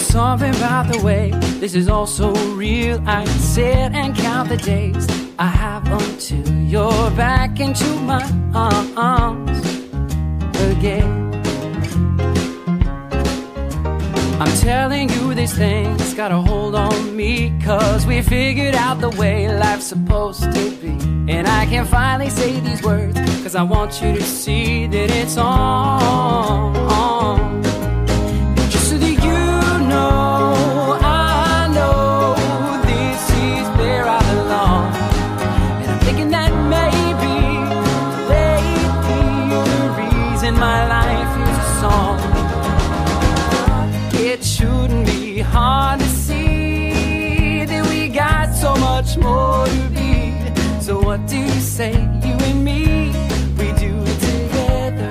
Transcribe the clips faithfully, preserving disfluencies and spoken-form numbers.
something about the way this is all so real. I can sit and count the days I have until you're back into my arms again. I'm telling you these things got a hold on me, 'cause we figured out the way life's supposed to be. And I can finally say these words 'cause I want you to see that it's on, on. Just so that you know, I know this is where I belong. And I'm thinking that maybe, lately, the reason my life is a song. It shouldn't be hard to see that we got so much more to be. So what do you say, you and me, we do it together.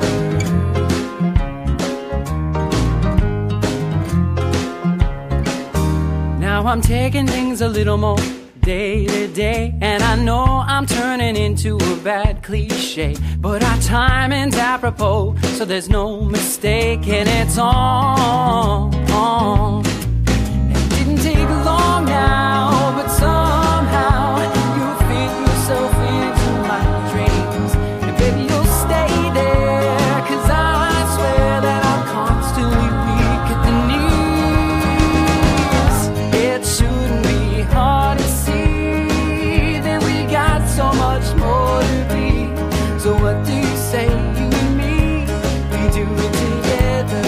Now I'm taking things a little more day to day, and I know I'm turning into a bad cliche, but our timing's apropos, so there's no mistake, and it's on, on. It didn't take long now, but somehow you fit yourself into my dreams, and baby you'll stay there, 'cause I swear that I'm constantly weak at the knees. It shouldn't be hard to see that we got so much more to be. So what do you say, you and me, we do it together.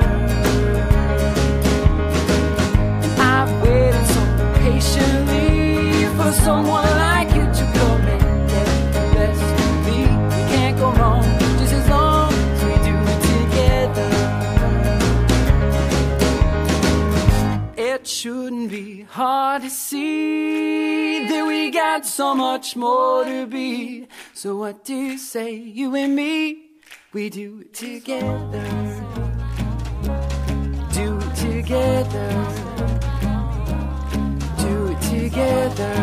And I've waited so patiently for someone like you to come and get the best of me. We can't go wrong just as long as we do it together. It shouldn't be hard to see that we got so much more to be. So what do you say, you and me, we do it together. Do it together. Do it together.